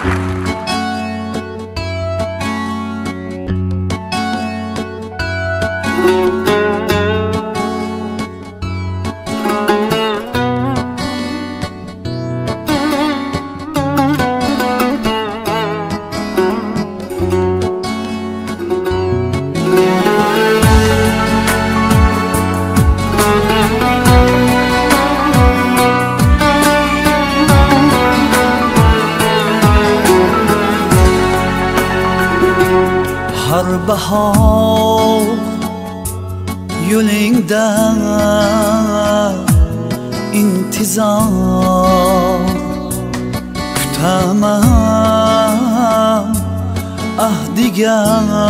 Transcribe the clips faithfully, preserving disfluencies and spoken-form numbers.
Har bahor yo'lingda intizor kutaman, ahdiga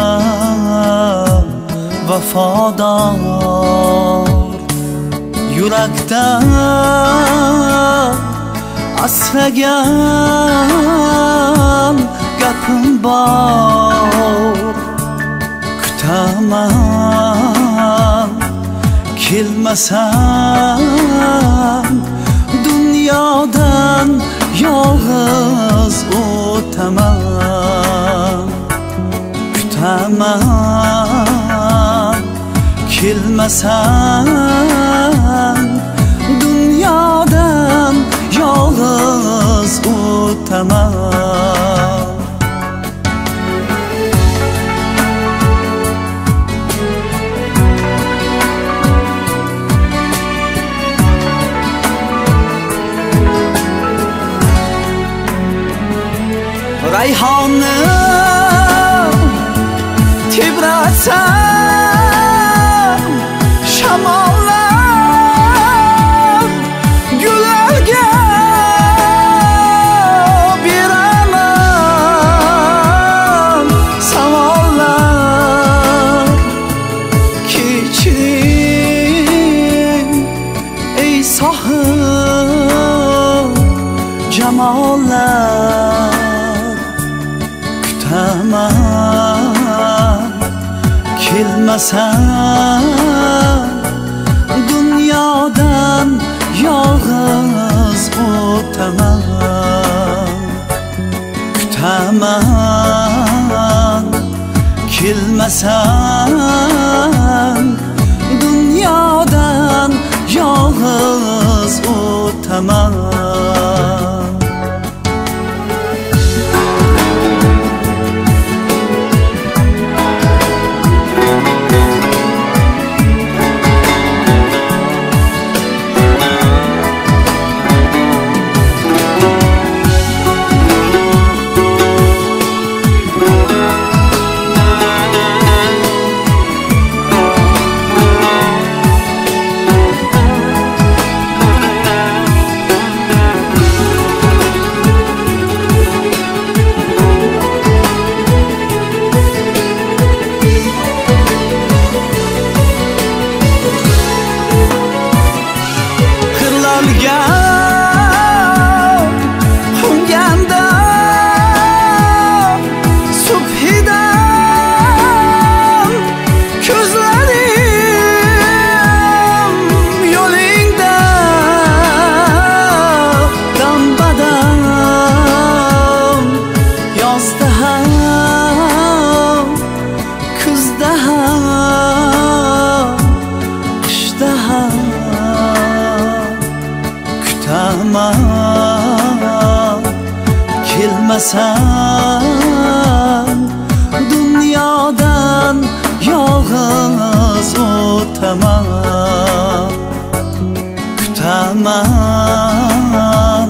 vafodor yurakdan asragan gapim bor. Kutaman, kelmasan dunyodan yolg'iz o'taman. Kutaman, kelmasan dunyodan yolg'iz o'taman. Rayhonning tebratsam shamollar, gullarga beraman savollar. Kechiring ey sohib jamollar. Kutaman, kelmasan dunyodan yolg'iz o'taman. Kutaman, kelmasan dunyodan yolg'iz o'taman. Kutaman, kelmasan dunyodan yolg'iz o'taman. Kutaman,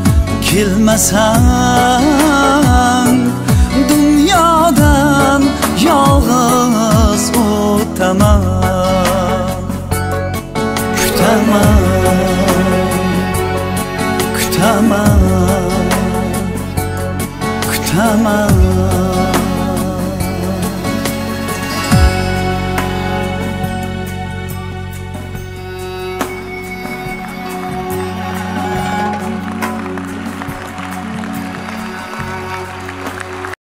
kelmasan dunyodan yolg'iz o'taman. Kutaman, kutaman, kutaman.